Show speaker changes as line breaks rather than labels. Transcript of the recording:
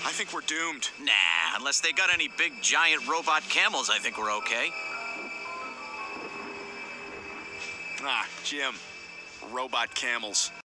I think we're doomed.
Nah, unless they got any big, giant robot camels, I think we're okay.
Ah, Jim. Robot camels.